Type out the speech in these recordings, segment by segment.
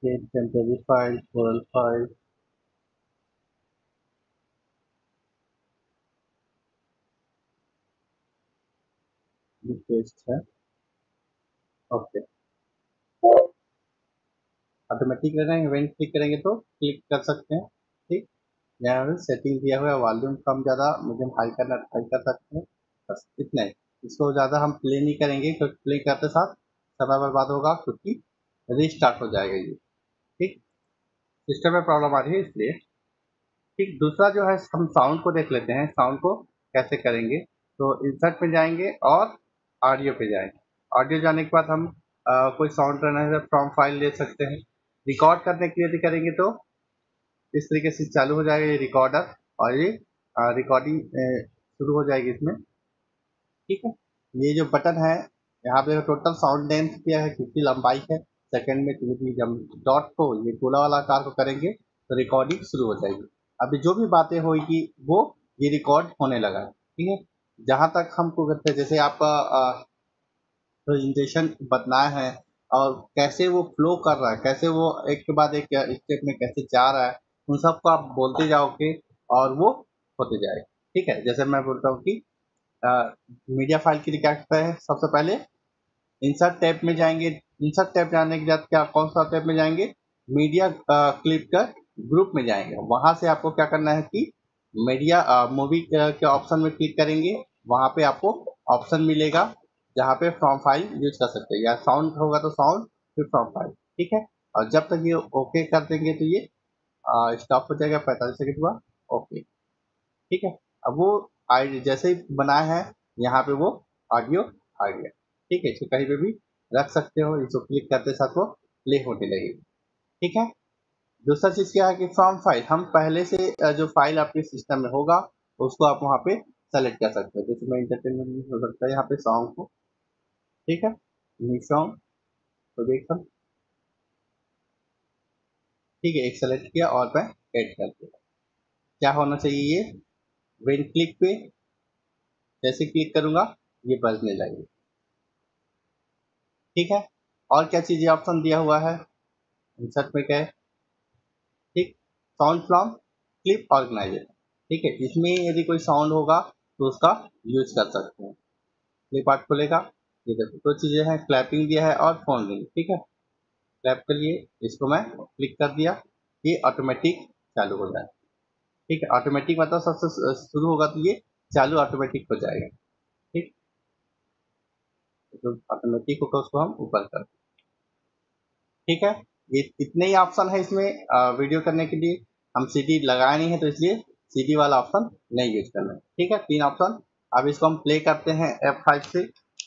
create temporary file, plural file, ये paste है। Okay, automatic रहेगा, इवेंट क्लिक करेंगे तो क्लिक कर सकते हैं। ठीक, यहाँ पे सेटिंग दिया हुआ है, वॉल्यूम कम ज़्यादा मीडियम हाई करना हाई कर सकते हैं, बस इतना ही। इसको ज़्यादा हम प्ले नहीं करेंगे क्योंकि प्ले करते साथ समय बर्बाद होगा, क्योंकि रीस्टार्ट हो जाएगा ये। ठीक, सिस्टम में प्रॉब्लम आ रही है इसलिए। ठीक, दूसरा जो है हम साउंड को देख लेते हैं, साउंड को कैसे करेंगे। तो इंसर्ट पे जाएंगे और ऑडियो पे जाएंगे। ऑडियो जाने के बाद हम कोई साउंड रहना है फ्रॉम फाइल ले सकते हैं। रिकॉर्ड करने के लिए यदि करेंगे तो इस तरीके से चालू हो जाएगा ये रिकॉर्डर, और ये रिकॉर्डिंग शुरू हो जाएगी इसमें। ठीक है, ये जो बटन है यहाँ पे टोटल साउंड लेंथ क्या है, कितनी लंबाई है सेकंड में, क्योंकि जब डॉट को ये गोला वाला आकार को करेंगे तो रिकॉर्डिंग शुरू हो जाएगी। अभी जो भी बातें होगी वो ये रिकॉर्ड होने लगा है। ठीक है, जहाँ तक हमको करते हैं, जैसे आपका प्रेजेंटेशन बताना है और कैसे वो फ्लो कर रहा है, कैसे वो एक के बाद एक स्टेप में कैसे जा रहा है, उन सबको आप बोलते जाओगे और वो होते जाएगा। ठीक है, जैसे मैं बोलता हूँ कि मीडिया फाइल के लिए क्या करता है, सबसे पहले इंसर्ट टैब में जाएंगे। इंसर्ट टैब जाने के बाद क्या, कौन सा टैब में जाएंगे, मीडिया क्लिप का ग्रुप में जाएंगे। वहां से आपको क्या करना है कि मीडिया मूवी के ऑप्शन में क्लिक करेंगे, वहां पे आपको ऑप्शन मिलेगा जहाँ पे फ्रॉम फाइल यूज कर सकते हैं, या साउंड होगा तो साउंड, फिर फ्रॉम फाइल। ठीक है, और जब तक ये ओके कर देंगे तो ये स्टॉप हो जाएगा 45 सेकंड बाद। ओके, ठीक है, अब वो जैसे ही बनाया है यहाँ पे वो ऑडियो आ गया। ठीक है, इसको कहीं पे भी रख सकते हो, इसको क्लिक करते साथ वो प्ले होने लगेगी। ठीक है, दूसरा चीज क्या है कि फ्रॉम फाइल, हम पहले से जो फाइल आपके सिस्टम में होगा उसको आप वहाँ पे सेलेक्ट कर सकते हो। जैसे मैं इंटरटेनमेंट हो सकता है यहाँ पे सॉन्ग को। ठीक है, न्यू सॉन्ग तो देखा। ठीक है, एक सेलेक्ट किया और मैं ऐड कर दिया। क्या होना चाहिए, ये वेन क्लिक पे जैसे क्लिक करूंगा ये बजने लगेगा। ठीक है, और क्या चीजें ऑप्शन दिया हुआ है इंसर्ट में, क्या है, ठीक, साउंड फ्रॉम क्लिप ऑर्गेनाइजर। ठीक है, इसमें यदि कोई साउंड होगा तो उसका यूज कर सकते हैं। क्लिप आर्ट खुलेगा, ये देखो दो चीजें हैं, क्लैपिंग दिया है और फोन रिंग। ठीक है, क्लैप के लिए इसको मैं क्लिक कर दिया, ये ऑटोमेटिक चालू हो जाए। ठीक है, ऑटोमेटिक मतलब सबसे शुरू होगा तो ये चालू ऑटोमेटिक हो जाएगा। ठीक, तो ऑटोमेटिक होगा उसको हम ऊपर कर। ठीक है, ये इतने ही ऑप्शन है इसमें वीडियो करने के लिए। हम सीडी लगाया नहीं है तो इसलिए सीडी वाला ऑप्शन नहीं यूज करना है। ठीक है, तीन ऑप्शन। अब इसको हम प्ले करते हैं F5 से।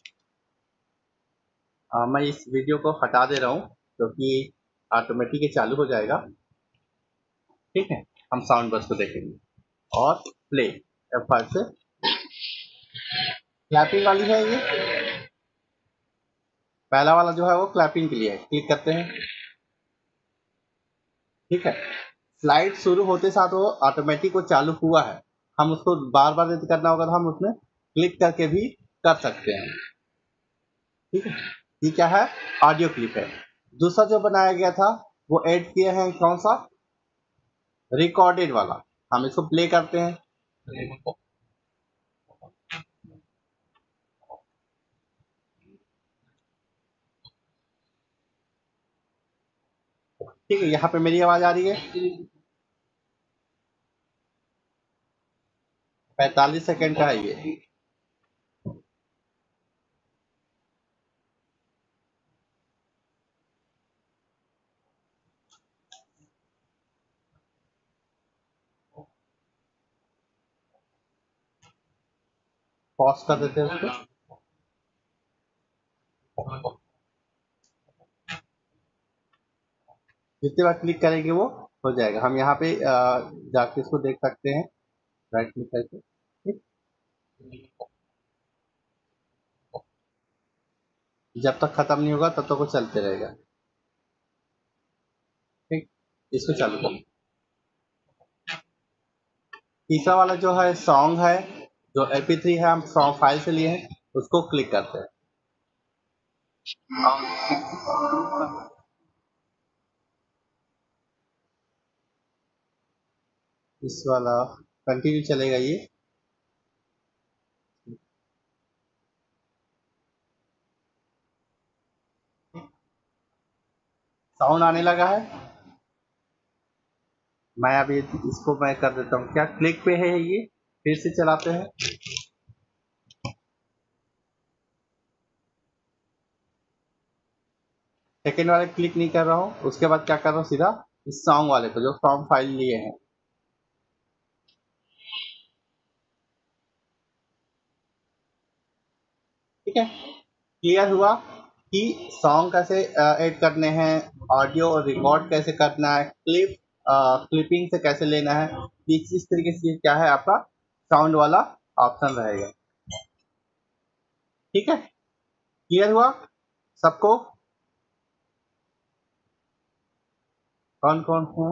मैं इस वीडियो को हटा दे रहा हूँ क्योंकि ऑटोमेटिक ये चालू हो जाएगा। ठीक है, हम साउंड बस को देखेंगे और प्ले F5 से। क्लैपिंग वाली है ये, पहला वाला जो है वो क्लैपिंग के लिए है, क्लिक करते हैं। ठीक है, स्लाइड शुरू होते साथ वो ऑटोमेटिक वो चालू हुआ है, हम उसको बार बार यदि करना होगा तो हम उसमें क्लिक करके भी कर सकते हैं। ठीक है, ये क्या है, ऑडियो क्लिप है। दूसरा जो बनाया गया था वो ऐड किए हैं, कौन सा, रिकॉर्डेड वाला। हम इसको प्ले करते हैं। ठीक है, यहाँ पे मेरी आवाज आ रही है। 45 सेकंड का है ये। पॉज कर देते हैं उसको। जितने बार क्लिक करेंगे वो हो जाएगा। हम यहाँ पे जाके इसको देख सकते हैं, राइट क्लिक करके। ठीक, जब तक खत्म नहीं होगा तब तक वो चलते रहेगा। ठीक, इसको चालू करो। तीसरा वाला जो है सॉन्ग है, जो MP3 है, हम सॉन्ग फाइल से लिए हैं, उसको क्लिक करते हैं। इस वाला कंटिन्यू चलेगा ये। साउंड आने लगा है। मैं अभी इसको मैं कर देता हूँ, क्या क्लिक पे है ये, फिर से चलाते हैं। सेकेंड वाले क्लिक नहीं कर रहा हूँ, उसके बाद क्या कर रहा हूँ, सीधा इस सॉन्ग वाले को जो सॉन्ग फाइल लिए हैं। ठीक है, क्लियर हुआ कि सॉन्ग कैसे ऐड करने हैं, ऑडियो रिकॉर्ड कैसे करना है, क्लिपिंग से कैसे लेना है, इस तरीके से क्या है आपका साउंड वाला ऑप्शन रहेगा। ठीक है, क्लियर हुआ सबको? कौन कौन है?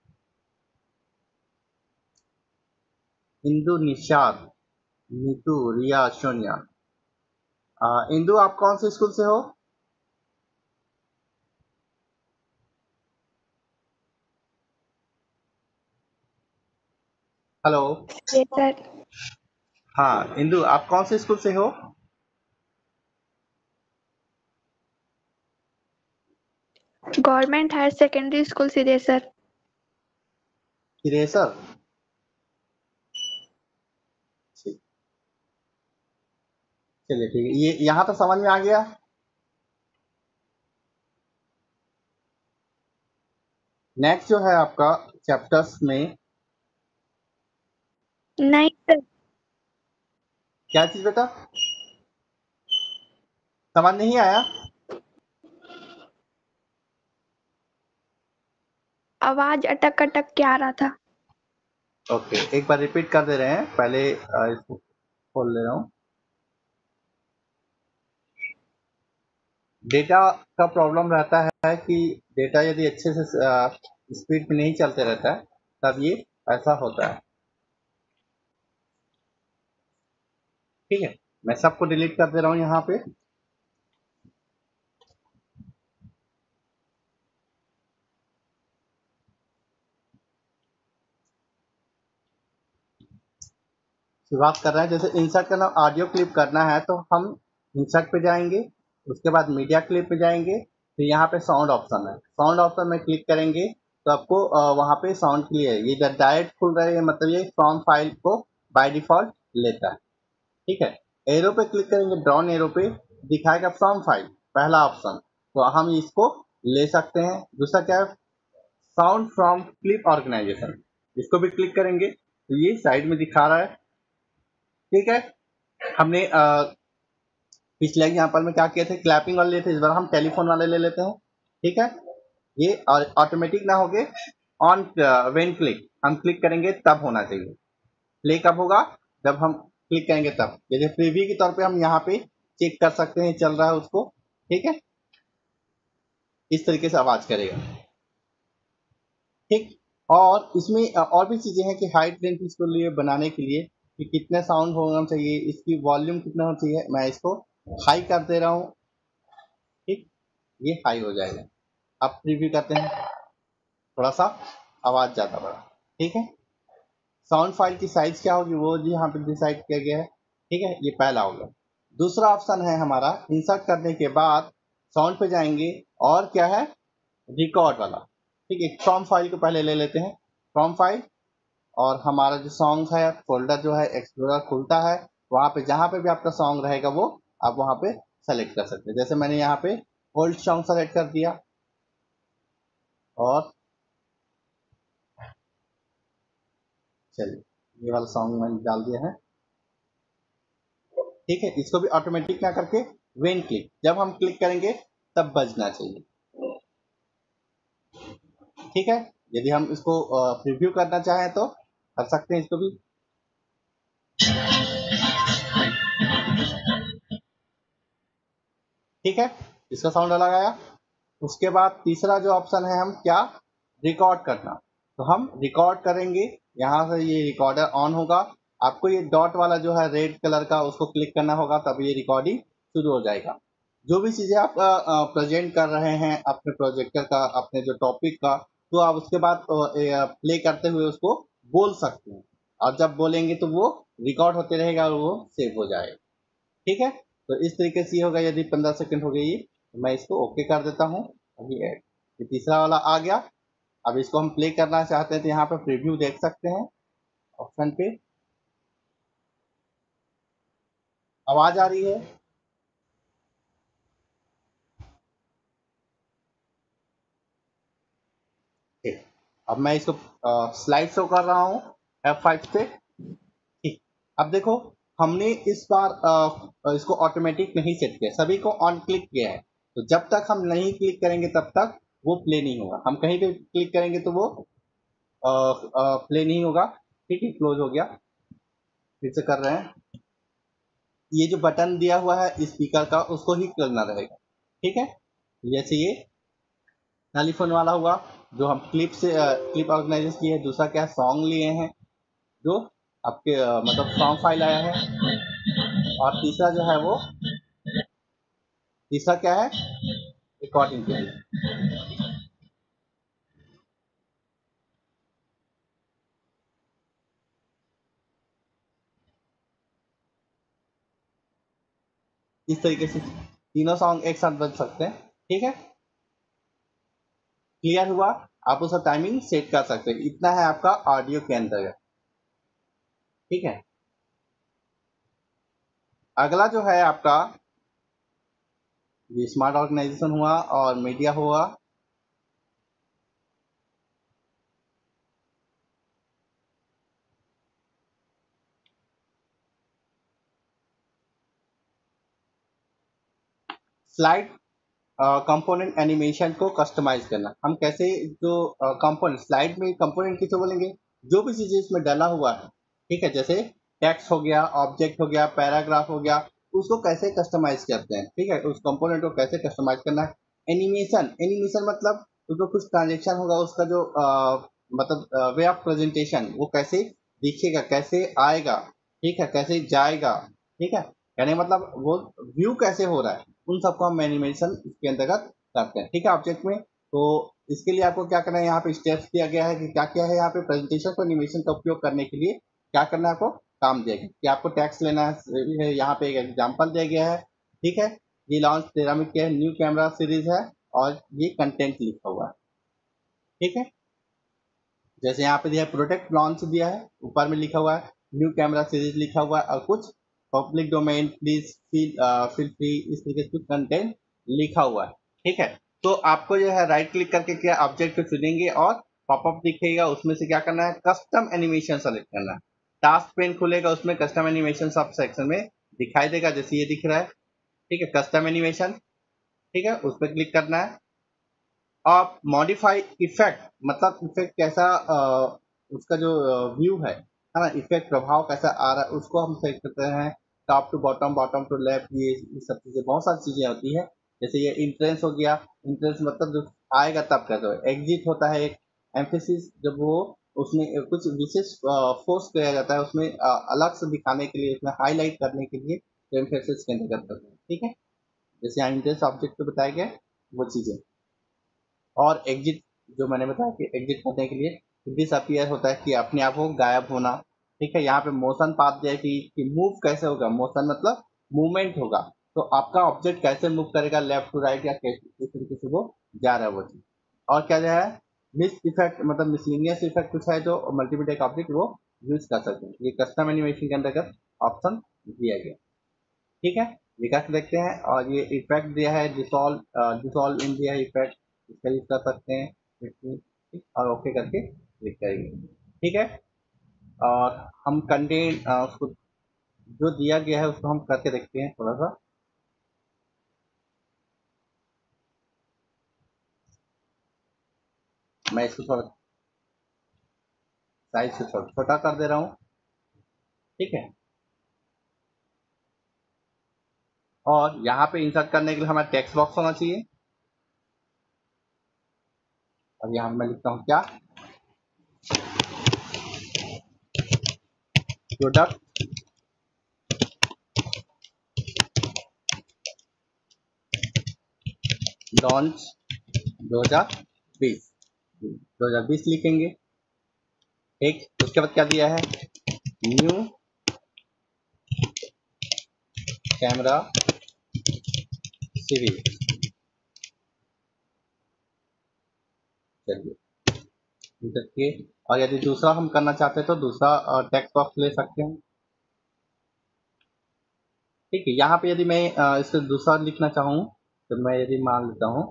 इंदु, निषाद, नीतू, रिया, सोनिया। इंदु, आप कौन से स्कूल से हो? हेलो। Yes sir. हाँ इंदु, आप कौन से स्कूल से हो? Government higher secondary school Siddheshwar. Siddheshwar. ठीक, चलिए ठीक है, ये यहाँ तो समझ में आ गया। नेक्स्ट जो है आपका चैप्टर्स में, नहीं सर। क्या चीज बेटा, समझ नहीं आया? आवाज अटक अटक के आ रहा था। ओके, एक बार रिपीट कर दे रहे हैं, पहले इसको खोल ले रहा हूँ। डेटा का प्रॉब्लम रहता है कि डेटा यदि अच्छे से स्पीड में नहीं चलते रहता है तब ये ऐसा होता है। ठीक है, मैं सबको डिलीट कर दे रहा हूँ यहाँ पे। शुरुआत कर रहे हैं, जैसे इंसर्ट करना, ऑडियो क्लिप करना है तो हम इंसर्ट पे जाएंगे, उसके बाद मीडिया क्लिप पे जाएंगे, फिर यहाँ पे साउंड ऑप्शन है, साउंड ऑप्शन में क्लिक करेंगे तो आपको वहाँ पे साउंड के लिए ये डायरेक्ट खुल रहा है, मतलब ये फ्रॉम फाइल को बाय डिफॉल्ट लेता है। ठीक है, एरो पे क्लिक करेंगे, डाउन एरो पे दिखाएगा फ्रॉम फाइल, पहला ऑप्शन, तो हम इसको ले सकते हैं। दूसरा क्या है, साउंड फ्रॉम क्लिप ऑर्गेनाइजेशन, इसको भी क्लिक करेंगे तो ये साइड में दिखा रहा है। ठीक है, हमने पिछले एग्जाम्पल में क्या किए थे, क्लैपिंग वाले लिए थे, इस बार हम टेलीफोन वाले ले लेते हैं। ठीक है, ये ऑटोमेटिक ना होके ऑन व्हेन क्लिक, हम क्लिक करेंगे तब होना चाहिए। प्ले कब होगा, जब हम क्लिक करेंगे तब। जैसे प्रीव्यू के तौर पे हम यहाँ पे चेक कर सकते हैं चल रहा है उसको। ठीक है, इस तरीके से आवाज करेगा। ठीक, और इसमें और भी चीजें हैं कि हाइट रेंज इसको लिए बनाने के लिए कि कितने साउंड होना चाहिए, इसकी वॉल्यूम कितना होना चाहिए, मैं इसको हाई कर दे रहा हूँ। ठीक, ये हाई हो जाएगा। अब प्रीव्यू करते हैं, थोड़ा सा आवाज ज्यादा बढ़ा। ठीक है, साउंड फाइल की साइज क्या होगी वो जी यहाँ पे डिसाइड किया गया है। ठीक है, ये पहला होगा। दूसरा ऑप्शन है हमारा, इंसर्ट करने के बाद साउंड पे जाएंगे और क्या है, रिकॉर्ड वाला। ठीक है, फ्रॉम फाइल को पहले ले लेते हैं, फ्रॉम फाइल, और हमारा जो सॉन्ग है फोल्डर जो है एक्सप्लोरर खुलता है, वहां पे जहां पे भी आपका सॉन्ग रहेगा वो आप वहां पे सेलेक्ट कर सकते हैं। जैसे मैंने यहाँ पे ओल्ड सॉन्ग सेलेक्ट कर दिया, और चलिए ये वाला सॉन्ग मैंने डाल दिया है। ठीक है, इसको भी ऑटोमेटिक ना करके वेन क्लिक, जब हम क्लिक करेंगे तब बजना चाहिए। ठीक है, यदि हम इसको प्रीव्यू करना चाहें तो कर सकते हैं इसको भी। ठीक है, इसका साउंड अलग आया। उसके बाद तीसरा जो ऑप्शन है, हम क्या, रिकॉर्ड करना, तो हम रिकॉर्ड करेंगे, यहाँ से ये रिकॉर्डर ऑन होगा। आपको ये डॉट वाला जो है रेड कलर का, उसको क्लिक करना होगा, तब ये रिकॉर्डिंग शुरू हो जाएगा। जो भी चीजें आप प्रेजेंट कर रहे हैं अपने प्रोजेक्टर का, अपने जो टॉपिक का, तो आप उसके बाद प्ले करते हुए उसको बोल सकते हैं, और जब बोलेंगे तो वो रिकॉर्ड होते रहेगा और वो सेव हो जाएगा। ठीक है, तो इस तरीके से ये होगा। यदि 15 सेकंड हो गई तो मैं इसको ओके कर देता हूँ। अभी ये तीसरा वाला आ गया। अब इसको हम प्ले करना चाहते हैं तो यहाँ पे प्रीव्यू देख सकते हैं ऑप्शन पे। आवाज आ रही है? ठीक। अब मैं इसको स्लाइड शो कर रहा हूँ F5 से। ठीक। अब देखो, हमने इस बार इसको ऑटोमेटिक नहीं सेट किया, सभी को ऑन क्लिक किया है। तो जब तक हम नहीं क्लिक करेंगे तब तक वो प्ले नहीं होगा। हम कहीं पे क्लिक करेंगे तो वो प्ले नहीं होगा। ठीक है, क्लोज हो गया। फिर से कर रहे हैं। ये जो बटन दिया हुआ है स्पीकर का, उसको ही करना रहेगा। ठीक है, जैसे ये टेलीफोन वाला हुआ जो हम क्लिप से क्लिप ऑर्गेनाइज किए हैं। दूसरा क्या है, सॉन्ग लिए हैं जो आपके मतलब सॉन्ग फाइल आया है। और तीसरा जो है वो, तीसरा क्या है, रिकॉर्डिंग के लिए। इस तरीके से तीनों सॉन्ग एक साथ बज सकते हैं। ठीक है, क्लियर हुआ? आप उसका टाइमिंग सेट कर सकते हैं। इतना है आपका ऑडियो के अंदर। ठीक है, अगला जो है आपका ये स्मार्ट ऑर्गेनाइजेशन हुआ और मीडिया हुआ। स्लाइड कंपोनेंट एनिमेशन को कस्टमाइज करना। हम कैसे, जो कंपोनेंट स्लाइड में कंपोनेंट किसे बोलेंगे, जो भी चीजें इसमें डाला हुआ है। ठीक है, जैसे टेक्स्ट हो गया, ऑब्जेक्ट हो गया, पैराग्राफ हो गया, उसको कैसे कस्टमाइज करते हैं। ठीक है, उस कंपोनेंट को कैसे कस्टमाइज करना है। एनिमेशन, एनिमेशन मतलब उसको कुछ ट्रांजेक्शन होगा, उसका जो मतलब वे ऑफ प्रेजेंटेशन, वो कैसे दिखेगा, कैसे आएगा। ठीक है, कैसे जाएगा। ठीक है, कहने मतलब वो व्यू कैसे हो रहा है, उन सबको हम एनिमेशन इसके अंतर्गत करते हैं। ठीक है, ऑब्जेक्ट में। तो इसके लिए आपको क्या करना है, यहाँ पे स्टेप्स दिया गया है कि क्या क्या है। यहाँ पे प्रेजेंटेशन को एनिमेशन का उपयोग करने के लिए क्या करना है, आपको काम दिया गया कि आपको टैक्स लेना है। यहाँ पे एक एग्जाम्पल दिया गया है। ठीक है, ये लॉन्च 13 में किया है, न्यू कैमरा सीरीज है और ये कंटेंट लिखा हुआ है। ठीक है, जैसे यहाँ पे दिया है प्रोडक्ट लॉन्च दिया है, ऊपर में लिखा हुआ है न्यू कैमरा सीरीज लिखा हुआ है, और कुछ public domain please feel free, इस तरीके से कुछ कंटेंट लिखा हुआ है। ठीक है, तो आपको जो है राइट क्लिक करके क्या ऑब्जेक्ट को चुनेंगे और पॉपअप दिखेगा, उसमें से क्या करना है, कस्टम एनिमेशन सेलेक्ट करना है। टास्क पेन खुलेगा, उसमें कस्टम एनिमेशन सब सेक्शन में दिखाई देगा, जैसे ये दिख रहा है। ठीक है, कस्टम एनिमेशन। ठीक है, उस पर क्लिक करना है। आप मॉडिफाई इफेक्ट, मतलब इफेक्ट कैसा उसका जो व्यू है ना, इफेक्ट प्रभाव कैसा आ रहा है, उसको हम सेट करते हैं। Top to bottom, bottom to left, ये सब चीजें, बहुत सारी चीजें होती है। जैसे ये इंट्रेंस हो गया, इंट्रेंस मतलब जो आएगा तब कहते हो। एग्जिट होता है एक, एम्फेसिस जब वो उसमें कुछ विशेष फोर्स किया जाता है, उसमें अलग से दिखाने के लिए, उसमें हाईलाइट करने के लिए, तो एम्फेसिस के अंतर्गत करते हैं। ठीक है, जैसे यहाँ इंट्रेंस ऑब्जेक्ट पे बताया गया वो चीजें। और एग्जिट, जो मैंने बताया कि एग्जिट करने के लिए डिसअपियर होता है कि अपने आप को गायब होना। ठीक है, यहाँ पे मोशन पाथ दिया है कि मूव कैसे होगा, मोशन मतलब मूवमेंट होगा। तो आपका ऑब्जेक्ट कैसे मूव करेगा, लेफ्ट टू राइट, या किस तरीके से वो जा रहा है वो चीज। और क्या जो है, मिस इफेक्ट मतलब मिसलिनियस इफेक्ट कुछ है जो मल्टीमीडिया का ऑब्जेक्ट वो यूज कर सकते हैं। ये कस्टम एनिमेशन के अंतर्गत ऑप्शन दिया गया। ठीक है, ये करके देखते हैं। और ये इफेक्ट दिया है डिसॉल्व, डिसॉल्व इन दिया है इफेक्ट, इसका यूज कर सकते हैं। ठीक, और ओके करके क्लिक करेंगे। ठीक है, और हम कंटेंट उसको जो दिया गया है उसको हम करके देखते हैं थोड़ा सा। मैं इसको थोड़ा साइज से छोटा छोटा कर दे रहा हूँ। ठीक है, और यहाँ पे इंसर्ट करने के लिए हमारा टेक्स्ट बॉक्स होना चाहिए। और यहाँ मैं लिखता हूँ क्या, प्रोडक्ट लॉन्च 2020, 2020 लिखेंगे। ठीक, उसके बाद क्या दिया है, न्यू कैमरा सीरीज। चलिए देखिए, और यदि दूसरा हम करना चाहते हैं तो दूसरा टेक्स्ट बॉक्स ले सकते हैं। ठीक है, यहाँ पे यदि मैं इससे दूसरा लिखना चाहूँ तो मैं यदि मान लेता हूँ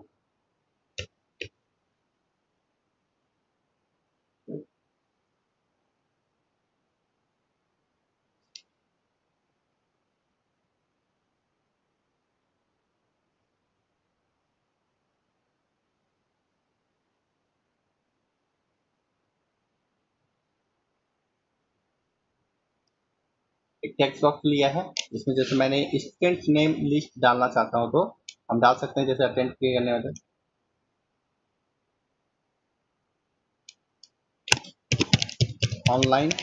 एक टेक्स्ट बॉक्स लिया है, इसमें जैसे मैंने स्टूडेंट नेम लिस्ट डालना चाहता हूँ तो हम डाल सकते हैं, जैसे अटेंड किए करने वाले ऑनलाइन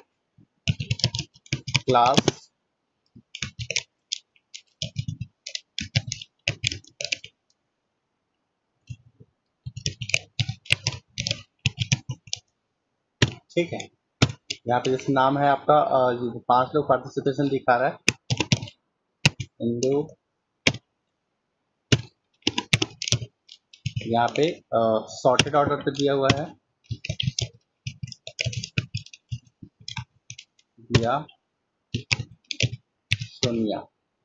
क्लास ठीक है। यहाँ पे जैसे नाम है आपका 5 लोग पार्टिसिपेशन दिखा रहा है, हिंदू। यहाँ पे सॉर्टेड ऑर्डर पे दिया हुआ है, दिया सोनिया।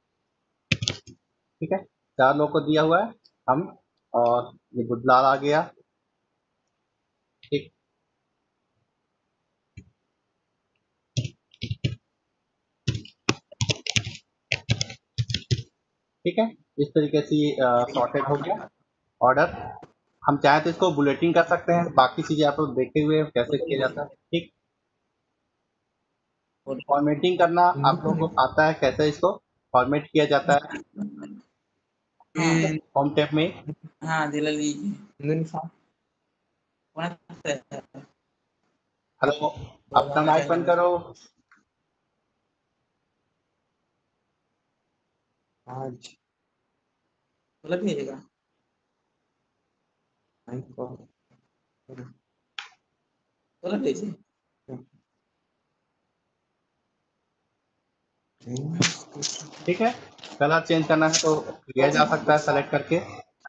ठीक है, 4 लोग को दिया हुआ है हम, और ये बुधलाल आ गया। ठीक, ठीक है, इस तरीके से ये सॉर्टेड हो गया ऑर्डर। हम चाहें तो इसको बुलेटिन कर सकते हैं, बाकी चीजें आप लोग देखे हुए हैं कैसे किया जाता है। ठीक, फॉर्मेटिंग करना आप लोगों को आता है, कैसे इसको फॉर्मेट किया जाता है होम टैब में। हाँ दिला लीजिए हेलो, अपना माइक बंद करो। आज मतलब भेजेगा मतलब भेजिए ठीक है, कलर चेंज करना है तो किया जा सकता है सेलेक्ट करके।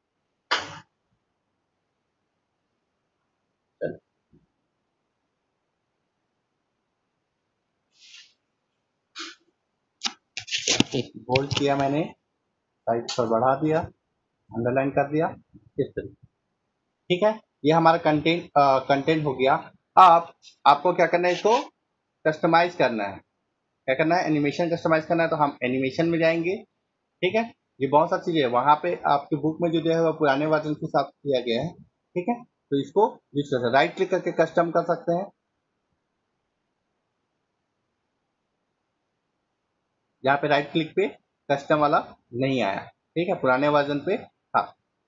बोल्ड किया मैंने, साइज पर बढ़ा दिया, अंडरलाइन कर दिया, इस तरीके। ठीक है, ये हमारा कंटेंट हो गया। अब आपको क्या करना है, इसको कस्टमाइज करना है। क्या करना है, एनिमेशन कस्टमाइज करना है, तो हम एनिमेशन में जाएंगे। ठीक है, ये बहुत सारी चीजें है, वहां पे आपकी बुक में जो दिया है वो पुराने वर्जन के साथ किया गया है। ठीक है, तो इसको यूज कर सकते, राइट क्लिक करके कस्टम कर सकते हैं। यहाँ पे राइट क्लिक पे कस्टम वाला नहीं आया। ठीक है, पुराने वर्जन पे था।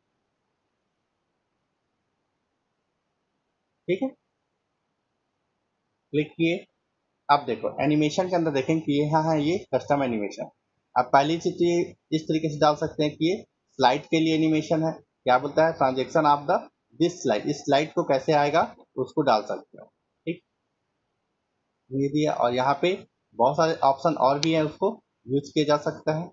ठीक है, क्लिक किए, अब देखो एनिमेशन के अंदर देखें कि ये हाँ ये कस्टम एनिमेशन। आप पहली चीज इस तरीके से डाल सकते हैं कि ये स्लाइड के लिए एनिमेशन है, क्या बोलता है, transaction of the this slide, इस स्लाइड को कैसे आएगा उसको डाल सकते हो। ठीक, ये दिया, और यहाँ पे बहुत सारे ऑप्शन और भी हैं, उसको यूज किया जा सकता है।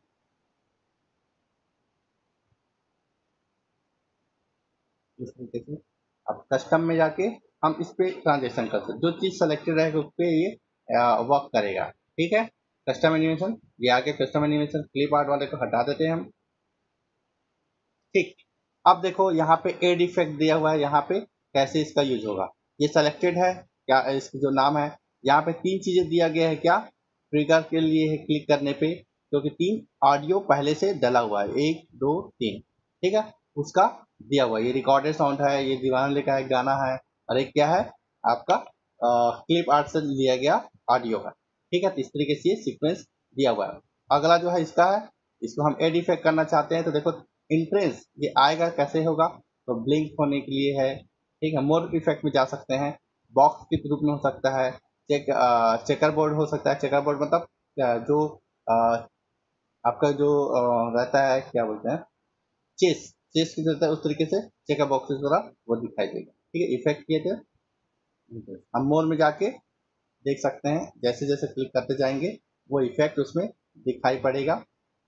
इस तरीके से अब कस्टम में जाके हम इस पे ट्रांजेक्शन कर सकते, जो चीज सेलेक्टेड रहेगा उस पे ये वर्क करेगा। ठीक है, कस्टम एनिमेशन, ये आगे कस्टम एनिमेशन क्लिप आर्ट वाले को हटा देते हैं हम। ठीक, अब देखो यहाँ पे एड इफेक्ट दिया हुआ है, यहाँ पे कैसे इसका यूज होगा, ये सेलेक्टेड है क्या, इसकी जो नाम है, यहाँ पे 3 चीजें दिया गया है, क्या ट्रिगर के लिए है क्लिक करने पे, क्योंकि 3 ऑडियो पहले से डला हुआ है, 1 2 3। ठीक है, उसका दिया हुआ है, ये रिकॉर्डेड साउंड है, ये दीवाना लिखा है गाना है, और एक क्या है आपका क्लिप आर्ट से लिया गया ऑडियो है। ठीक है, तो इस तरीके से ये सीक्वेंस दिया हुआ है। अगला जो है इसका है, इसको हम एड इफेक्ट करना चाहते हैं, तो देखो इंट्रेंस ये आएगा कैसे होगा, तो ब्लिंक होने के लिए है। ठीक है, मोर इफेक्ट में जा सकते हैं, बॉक्स के रूप में हो सकता है, चेकर बोर्ड हो सकता है, चेकर बोर्ड मतलब जो आपका जो रहता है क्या बोलते हैं, चेस चेस की रहता है, उस तरीके से चेकर बॉक्सेस वगैरह वो दिखाई देगा। ठीक है, इफेक्ट किए थे, हम मोर में जाके देख सकते हैं, जैसे जैसे क्लिक करते जाएंगे वो इफेक्ट उसमें दिखाई पड़ेगा।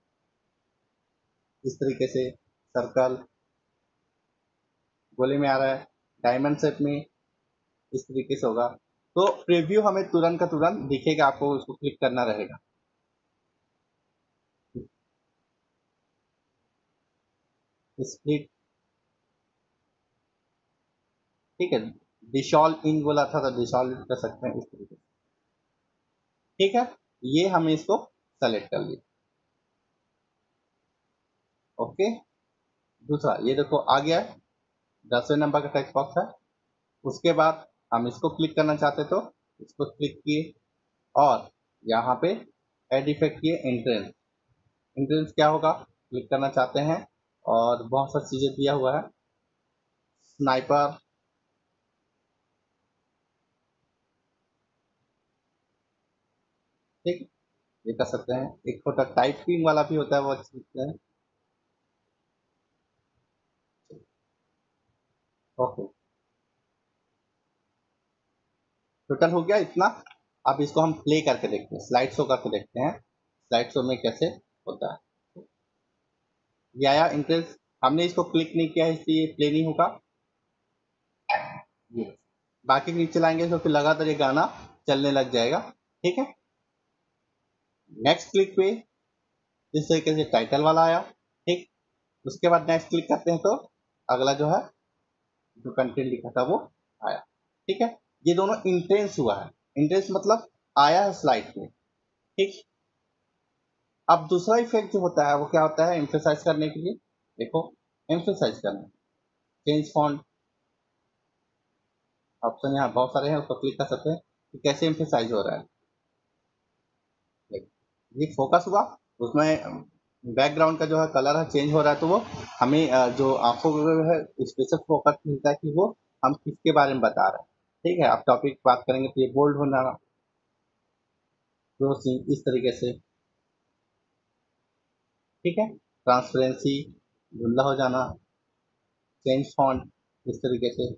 इस तरीके से सर्कल गोले में आ रहा है, डायमंड शेप में इस तरीके से होगा। तो प्रीव्यू हमें तुरंत का तुरंत दिखेगा, आपको उसको क्लिक करना रहेगा। स्प्लिट, ठीक है, डिसॉल्व इन बोला था तो डिसॉल्व कर सकते हैं इस तरीके से। ठीक है, ये हमें इसको सेलेक्ट कर लिया। ओके, दूसरा ये देखो आ गया है, 10वें नंबर का टेक्स्ट बॉक्स है। उसके बाद हम इसको क्लिक करना चाहते तो इसको क्लिक किए और यहाँ पे एड इफेक्ट किए, एंट्रेंस। एंट्रेंस क्या होगा, क्लिक करना चाहते हैं और बहुत सारी चीजें दिया हुआ है, स्नाइपर, ठीक, ये कर सकते हैं। एक होता टाइपिंग वाला भी होता है, वो अच्छी लगता है। ओके, टोटल हो गया इतना। अब इसको हम प्ले करके देखते हैं, स्लाइड शो करके देखते हैं स्लाइड शो में कैसे होता है। ये आया इंट्रेंस, हमने इसको क्लिक नहीं किया है इसलिए प्ले नहीं होगा। ये बाकी नीचे लाएंगे तो फिर लगातार ये गाना चलने लग जाएगा। ठीक है, नेक्स्ट क्लिक पे इस तरीके से टाइटल वाला आया। ठीक, उसके बाद नेक्स्ट क्लिक करते हैं तो अगला जो है जो कंटेंट लिखा था वो आया। ठीक है, ये दोनों इंटेंस हुआ है। इंटेंस मतलब आया है स्लाइड में। ठीक, अब दूसरा इफेक्ट जो होता है वो क्या होता है, एम्फेसाइज करने के लिए। देखो, एम्फेसाइज करना, चेंज फॉन्ट ऑप्शन यहाँ बहुत सारे हैं, उसको क्लिक कर सकते हैं कि कैसे एम्फेसाइज हो रहा है। ये फोकस हुआ, उसमें बैकग्राउंड का जो है कलर है चेंज हो रहा है, तो वो हमें जो आंखों को जो है स्पेशल फोकस मिलता है कि वो हम किसके बारे में बता रहे हैं। ठीक है, आप टॉपिक बात करेंगे तो ये बोल्ड होना, तो इस तरीके से। ठीक है, ट्रांसपेरेंसी, धुंधला हो जाना, चेंज फॉन्ट इस तरीके से।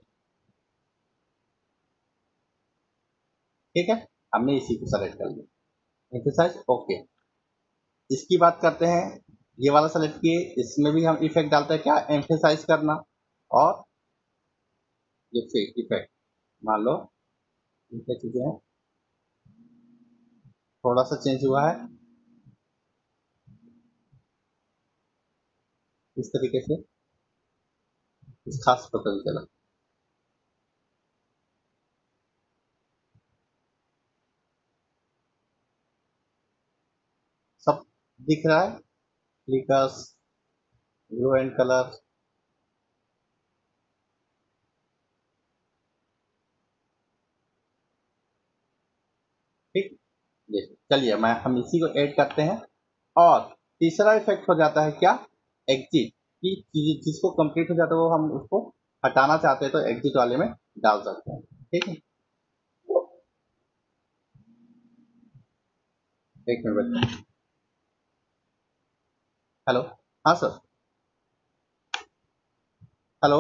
ठीक है, हमने इसी को सेलेक्ट कर लिया, एम्फेसाइज। ओके, इसकी बात करते हैं, ये वाला सेलेक्ट किए, इसमें भी हम इफेक्ट डालते हैं क्या, एम्फेसाइज करना। और ये फेक इफेक्ट, मान लो ये क्या चीजें हैं, थोड़ा सा चेंज हुआ है इस तरीके से, कुछ खास पता नहीं चला। सब दिख रहा है, फ्लिकर्स, ग्लो एंड कलर। ठीक, ये चलिए हम इसी को ऐड करते हैं। और तीसरा इफेक्ट हो जाता है क्या, एग्जिट, की जिसको कंप्लीट हो जाता है वो हम उसको हटाना चाहते हैं तो एग्जिट वाले में डाल सकते हैं। ठीक है, एक मिनट। हेलो, हाँ सर, हेलो।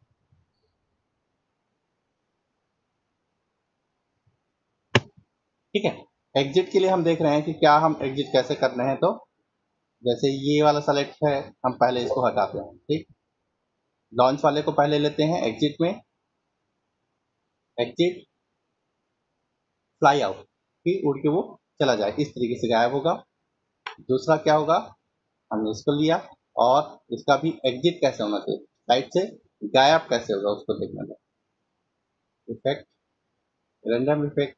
ठीक है, एग्जिट के लिए हम देख रहे हैं कि क्या हम एग्जिट कैसे करने हैं। तो जैसे ये वाला सेलेक्ट है, हम पहले इसको हटाते हैं। ठीक, लॉन्च वाले को पहले लेते हैं एग्जिट में, एग्जिट, फ्लाई आउट, कि उड़ के वो चला जाए, इस तरीके से गायब होगा। दूसरा क्या होगा, हमने इसको लिया और इसका भी एग्जिट कैसे होना चाहिए, साइड से गायब कैसे होगा उसको देखना है। Effect, random effect.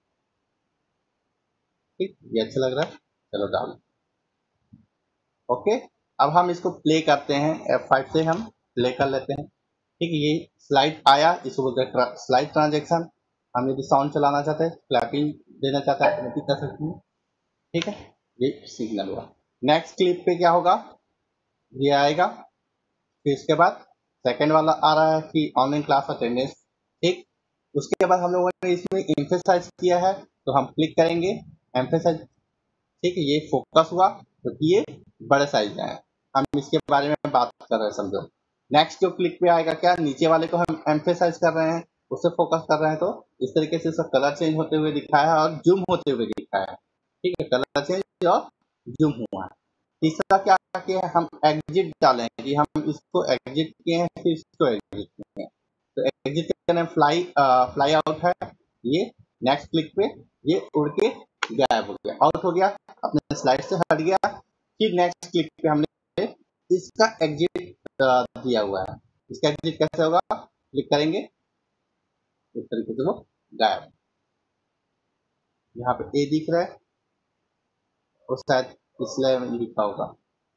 ठीक, ये अच्छा लग रहा है, चलो डाल। ओके, अब हम इसको प्ले करते हैं, F5 से हम प्ले कर लेते हैं। ठीक है, ये स्लाइड आया, इसको बोलते हैं स्लाइड ट्रांजेक्शन। हम यदि साउंड चलाना चाहते हैं, क्लैपिंग देना चाहते हैं, ऑटोमेटिक कर सकते हैं। ठीक है, ये सिग्नल हुआ। नेक्स्ट क्लिप पे क्या होगा, ये आएगा, फिर इसके बाद सेकंड वाला आ रहा है कि ऑनलाइन क्लास अटेंडेंस। ठीक, उसके बाद हम लोगों ने इसमें एम्फेसाइज किया है तो हम क्लिक करेंगे एम्फेसाइज। ठीक है, ये फोकस हुआ तो ये बड़े साइज है, हम इसके बारे में बात कर रहे हैं, समझो। नेक्स्ट जो क्लिक पे आएगा क्या, नीचे वाले को हम एम्फेसाइज कर रहे हैं, उससे फोकस कर रहे हैं तो इस तरीके से उसका कलर चेंज होते हुए दिखाया है और जूम होते हुए दिखाया है। ठीक है, कलर चेंज और जूम हुआ है। तीसरा क्या किया है, हम एग्जिट डाले हैं कि हम इसको एग्जिट किए हैं फिर इसको एग्जिट किए हैं। तो एग्जिट का नाम फ्लाई आउट है। ये नेक्स्ट क्लिक पे ये उड़ के गायब हो गया, आउट हो गया, अपने स्लाइड से हट गया। फिर नेक्स्ट क्लिक पे हमने इसका एग्जिट दिया हुआ है। इसका एग्जिट कैसे होगा, क्लिक करेंगे इस तरीके से वो गायब। यहाँ पे ए दिख रहा है और शायद इसलिए लिखा होगा।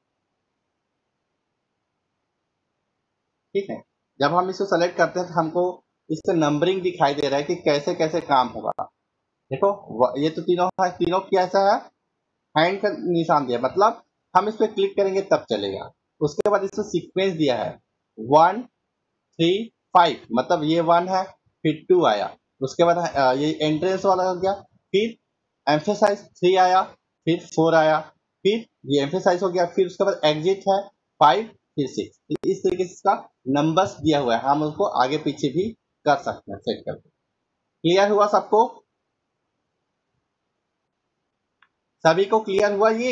ठीक है, जब हम इसको सेलेक्ट करते हैं तो हमको इससे नंबरिंग दिखाई दे रहा है कि कैसे कैसे काम होगा। देखो ये तो तीनों है, तीनों कैसा है, हैंड का निशान दिया, मतलब हम इस पर क्लिक करेंगे तब चलेगा। उसके बाद इसमें सीक्वेंस दिया है 1 3 5, मतलब ये 1 है, फिर 2 आया, उसके बाद ये एंट्रेंस वाला हो गया, फिर एम्फेसाइज 3 आया, फिर 4 आया, फिर ये एम्फेसाइज हो गया, फिर उसके बाद एग्जिट है 5, फिर 6। इस तरीके से इसका नंबर्स दिया हुआ है, हम उसको आगे पीछे भी कर सकते हैं सेट करके। क्लियर हुआ सबको, सभी को क्लियर हुआ ये?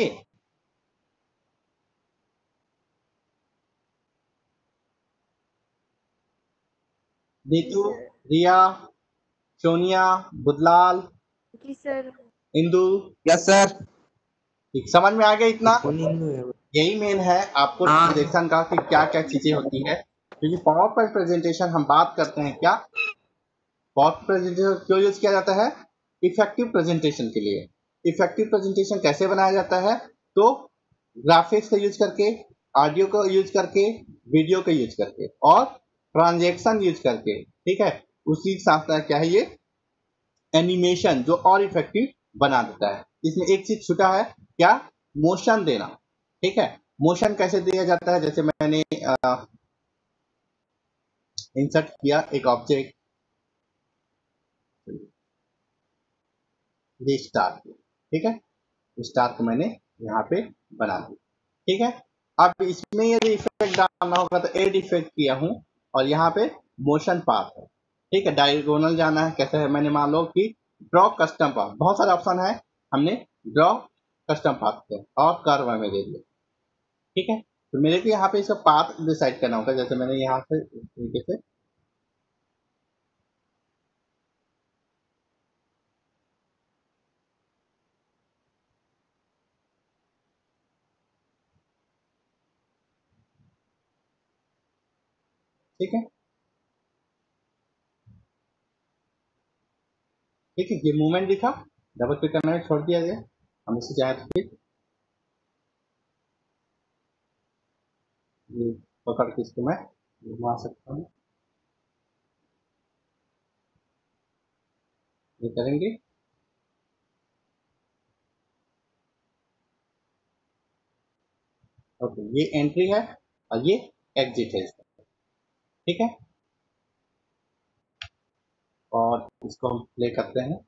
नीतू, रिया, सोनिया, बुदलाल, जी सर। Indu, yes sir. ठीक, समझ में आ गया इतना? कौन हिंदू है? यही मेन है आपको हाँ। प्रेजेंटेशन का कि क्या क्या चीजें होती है। क्योंकि पावर पॉइंट प्रेजेंटेशन हम बात करते हैं, क्या पावर पॉइंट प्रेजेंटेशन क्यों यूज किया जाता है? इफेक्टिव प्रेजेंटेशन के लिए। इफेक्टिव प्रेजेंटेशन कैसे बनाया जाता है? तो ग्राफिक्स का यूज करके, ऑडियो को यूज करके, वीडियो का यूज करके और ट्रांजेक्शन यूज करके। ठीक है, उसी के साथ क्या है, ये एनिमेशन जो और इफेक्टिव बना देता है। इसमें एक चीज छूटा है, क्या? मोशन देना। ठीक है, मोशन कैसे दिया जाता है? जैसे मैंने इंसर्ट किया एक ऑब्जेक्ट, ये स्टार, ठीक है, स्टार को मैंने यहाँ पे बना दिया। ठीक है, अब इसमें यदि इफेक्ट डालना होगा तो एड इफेक्ट किया हूँ और यहाँ पे मोशन पाथ है। ठीक है, डायगोनल जाना है, कैसे है, मैंने मान लो कि ड्रॉ कस्टम पाथ, बहुत सारे ऑप्शन है, हमने ड्रॉ कस्टम पाथ किया और कर्व में दे दिया। ठीक है, तो मेरे को यहाँ पे इसका पाथ डिसाइड करना होगा, जैसे मैंने यहाँ से इस तरीके से ठीक है, ठीक है, ये मूवमेंट दिखा, डबल क्लिक करना है, छोड़ दिया गया, हम इसे चाहे तो फिर ये पकड़ के इसको मैं घुमा सकता हूँ, ये करेंगे। ओके, ये एंट्री है और ये एग्जिट है इसका। ठीक है, और इसको हम प्ले करते हैं,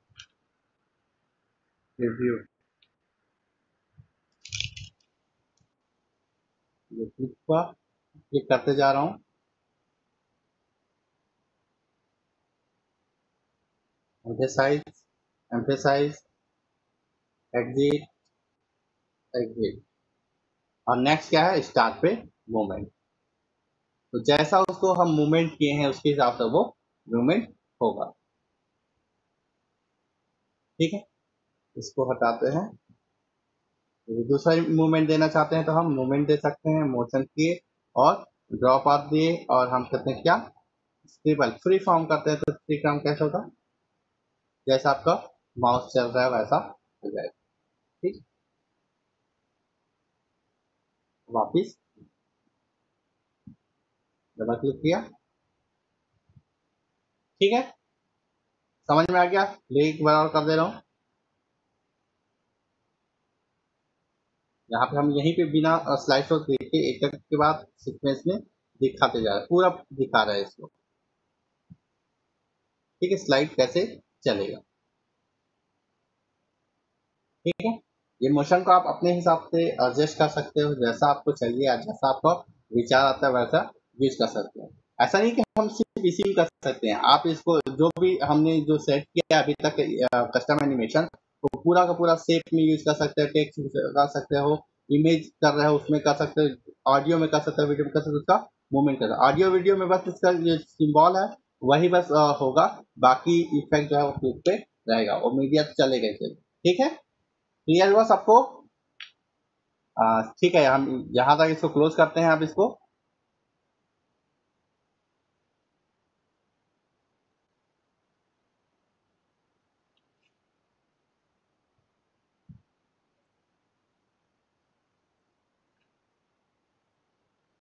रिव्यू, ये क्लिक हुआ, क्लिक करते जा रहा हूँ, एम्फेसाइज, एम्फेसाइज, एग्जिट, एग्जिट, और नेक्स्ट क्या है, स्टार्ट पे मूवमेंट। तो जैसा उसको हम मूवमेंट किए हैं उसके हिसाब से वो मूवमेंट होगा। ठीक है, इसको हटाते हैं, यदि दूसरा मूवमेंट देना चाहते हैं तो हम मूवमेंट दे सकते हैं, मोशन किए और ड्रॉ पाथ दिए, और हम कहते हैं क्या, स्क्रिबल फ्री फॉर्म करते हैं, तो फ्री फॉर्म कैसे होगा, जैसा आपका माउस चल रहा है वैसा हो जाएगा। ठीक, वापिस डबल क्लिक किया, ठीक है, समझ में आ गया? ले एक बार और कर दे रहा हूँ, यहाँ पे हम यहीं पे बिना स्लाइड शो देखे एक एक के बाद सीक्वेंस में दिखाते जा रहे हैं, पूरा दिखा रहा है इसको। ठीक है, स्लाइड कैसे चलेगा। ठीक है, ये मोशन को आप अपने हिसाब से एडजस्ट कर सकते हो, जैसा आपको चाहिए या जैसा आपको विचार आता है वैसा यूज कर सकते हो। ऐसा नहीं कि हम सिर्फ इसी में कर सकते हैं, आप इसको जो भी हमने जो सेट किया अभी तक कस्टम एनिमेशन, वो पूरा का पूरा शेप में यूज कर सकते हैं, टेक्स्ट कर सकते हो, इमेज कर रहे हो उसमें कर सकते हो, ऑडियो में कर सकते हो, वीडियो में कर सकते हो, उसका मूवमेंट कर सकते हो। ऑडियो वीडियो में बस इसका जो सिंबल है वही बस होगा, बाकी इफेक्ट जो है वो क्लिप पे रहेगा और मीडिया चलेगा इसे। ठीक है, क्लियर हुआ सबको? ठीक है, हम यहाँ तक इसको क्लोज करते हैं अब इसको।